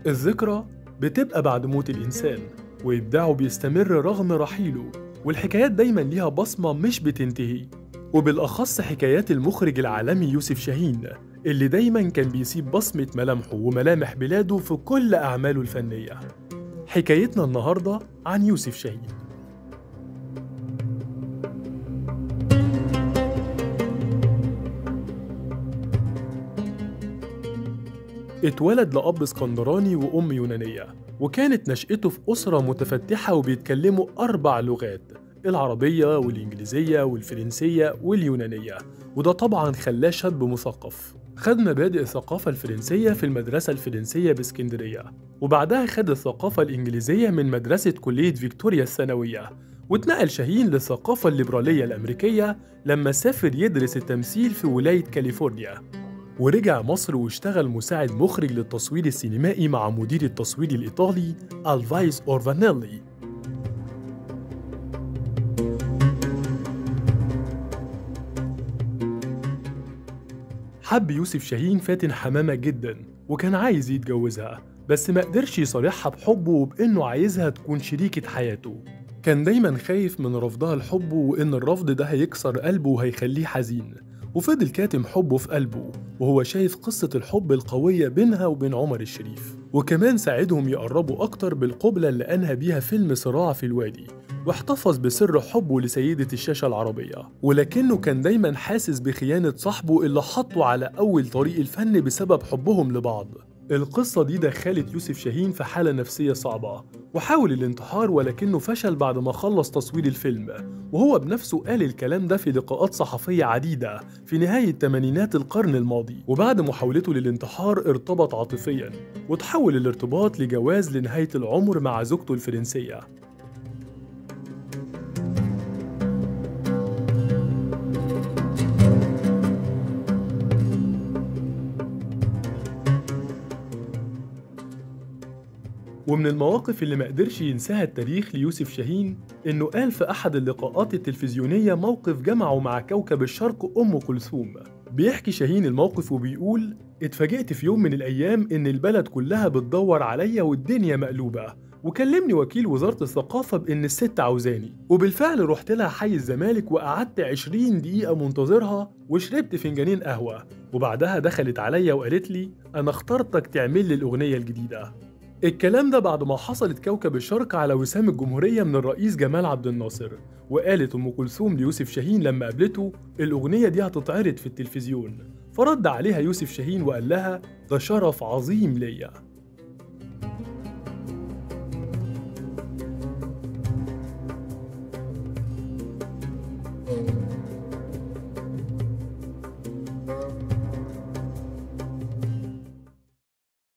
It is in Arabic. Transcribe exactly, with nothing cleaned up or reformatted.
الذكرى بتبقى بعد موت الإنسان، وإبداعه بيستمر رغم رحيله، والحكايات دايماً ليها بصمة مش بتنتهي، وبالأخص حكايات المخرج العالمي يوسف شاهين اللي دايماً كان بيسيب بصمة ملامحه وملامح بلاده في كل أعماله الفنية. حكايتنا النهاردة عن يوسف شاهين. اتولد لأب اسكندراني وأم يونانية، وكانت نشأته في أسرة متفتحة وبيتكلموا أربع لغات: العربية والإنجليزية والفرنسية واليونانية، وده طبعاً خلاه شاب مثقف. خد مبادئ الثقافة الفرنسية في المدرسة الفرنسية باسكندرية، وبعدها خد الثقافة الإنجليزية من مدرسة كلية فيكتوريا الثانوية، واتنقل شاهين للثقافة الليبرالية الأمريكية لما سافر يدرس التمثيل في ولاية كاليفورنيا، ورجع مصر واشتغل مساعد مخرج للتصوير السينمائي مع مدير التصوير الإيطالي ألفايس أورفانيلي. حب يوسف شاهين فاتن حمامة جدا وكان عايز يتجوزها، بس ما قدرش يصارحها بحبه وبإنه عايزها تكون شريكة حياته. كان دايما خايف من رفضها لحبه وإن الرفض ده هيكسر قلبه وهيخليه حزين، وفضل كاتم حبه في قلبه وهو شايف قصة الحب القوية بينها وبين عمر الشريف. وكمان ساعدهم يقربوا أكتر بالقبلة اللي أنهى بيها فيلم صراع في الوادي، واحتفظ بسر حبه لسيدة الشاشة العربية، ولكنه كان دايما حاسس بخيانة صاحبه اللي حطه على أول طريق الفن بسبب حبهم لبعض. القصة دي دخلت يوسف شاهين في حالة نفسية صعبة، وحاول الانتحار ولكنه فشل بعد ما خلص تصوير الفيلم، وهو بنفسه قال الكلام ده في لقاءات صحفية عديدة في نهاية تمانينات القرن الماضي. وبعد محاولته للانتحار ارتبط عاطفياً، وتحول الارتباط لجواز لنهاية العمر مع زوجته الفرنسية. ومن المواقف اللي ما قدرش ينساها التاريخ ليوسف شاهين إنه قال في أحد اللقاءات التلفزيونية موقف جمعه مع كوكب الشرق أم كلثوم. بيحكي شاهين الموقف وبيقول: اتفاجئت في يوم من الأيام إن البلد كلها بتدور عليا والدنيا مقلوبة، وكلمني وكيل وزارة الثقافة بإن الست عاوزاني، وبالفعل رحت لها حي الزمالك وقعدت عشرين دقيقة منتظرها وشربت فنجانين قهوة، وبعدها دخلت عليا وقالت لي: أنا اخترتك تعمل لي الأغنية الجديدة. الكلام ده بعد ما حصلت كوكب الشرق على وسام الجمهورية من الرئيس جمال عبد الناصر. وقالت أم كلثوم ليوسف شاهين لما قابلته: الأغنية دي هتتعرض في التلفزيون. فرد عليها يوسف شاهين وقال لها: ده شرف عظيم ليا.